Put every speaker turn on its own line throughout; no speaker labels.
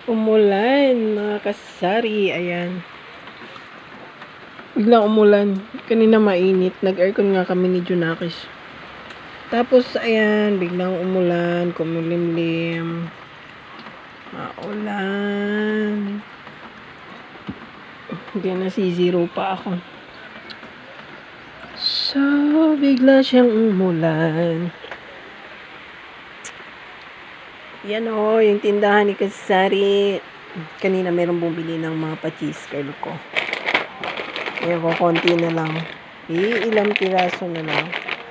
Umulan, mga kasari. Ayan. Biglang umulan. Kanina mainit. Nag-aircon nga kami ni Junakis. Tapos, ayan, biglang umulan. Kumulimlim. Maulan. Hindi na zero pa ako. So, bigla siyang umulan. Yan o, yung tindahan ni Kasari. Kanina meron bumili ng mga pa-cheese curl ko. Ayan ko, konti na lang. Ilang piraso na lang.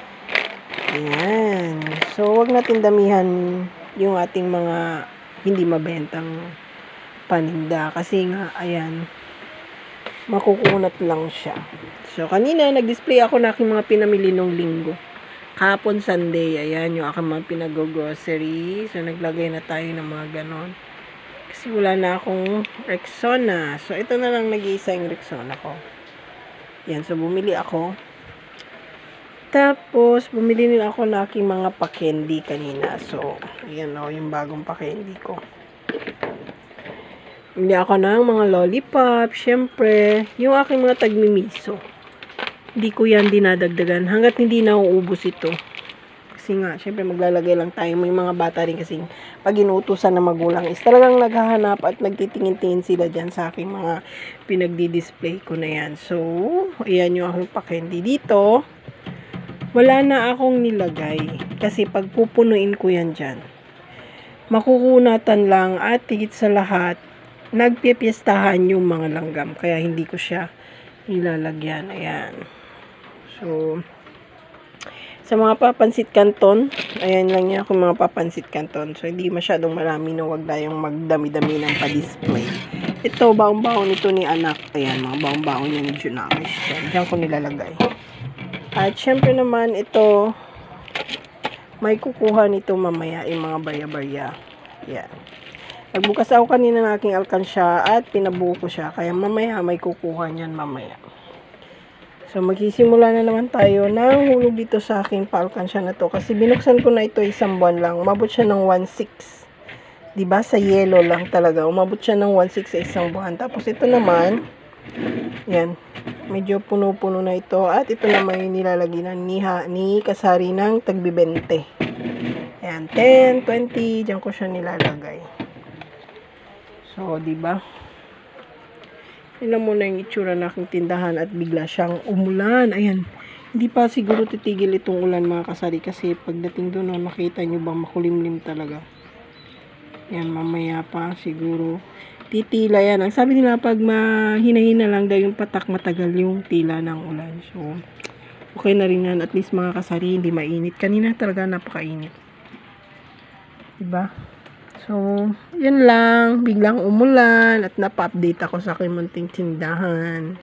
Ayan. So, wag natin damihan yung ating mga hindi mabentang paninda. Kasi nga, ayan, makukunat lang siya. So, kanina, nag-display ako na aking mga pinamili nung linggo. Kahapon Sunday, ayan, yung aking mga pinag-grocery. So, naglagay na tayo ng mga ganon. Kasi wala na akong Rexona. So, ito na lang nag-iisa yung Rexona ko. Yan, so, bumili ako. Tapos, bumili din ako ng aking mga pa-candy kanina. So, yan o, yung bagong pa-candy ko. Bumili ako ng mga lollipop. Siyempre, yung aking mga tagmimiso. Hindi ko yan dinadagdagan hanggat hindi nauubos ito. Kasi nga, syempre maglalagay lang tayo. May mga bata rin kasi pag inuutusan na magulang is talagang naghahanap at nagtitingin-tingin sila dyan sa aking mga pinagdi-display ko na yan. So, ayan yung aking pa-candy dito. Wala na akong nilagay kasi pag pupunuin ko yan dyan, makukunatan lang at higit sa lahat, nagpipiestahan yung mga langgam. Kaya hindi ko siya nilalagyan. Ayan. So, sa mga papansit canton, ayan lang yan kung mga papansit canton. So, hindi masyadong marami na wag tayong magdami-dami ng pa-display. Ito, baong-baong nito ni anak. Ayan, mga baong-baong niya ni Junakis. Diyan ko nilalagay. At syempre naman, ito, may kukuha nito mamaya yung mga barya-barya. Ayan. Nagbukas ako kanina ng aking alkansya at pinabuo ko siya. Kaya mamaya, may kukuha niyan mamaya. So, magsisimula na naman tayo ng hulog dito sa aking paalkansya na to. Kasi binuksan ko na ito isang buwan lang. Umabot siya ng 1.6. Diba? Sa yellow lang talaga. Umabot siya ng 1.6 sa isang buwan. Tapos ito naman, yan. Medyo puno-puno na ito. At ito naman yung nilalagyan ni Kasari ng tagbi-20. Ayan, 10, 20. Diyan ko siya nilalagay. So, diba? Tingnan mo na yung itsura ng aking tindahan at bigla siyang umulan. Ayan. Hindi pa siguro titigil itong ulan mga kasari kasi pagdating doon, makita nyo bang makulimlim talaga. Ayan, mamaya pa siguro titila yan. Ang sabi nila pag mahina-hina lang daw yung patak, matagal yung tila ng ulan. So, okay na rin yan. At least mga kasari, hindi mainit. Kanina talaga napakainit. Diba? So, yun lang. Biglang umulan at napa-update ako sa aking munting tindahan.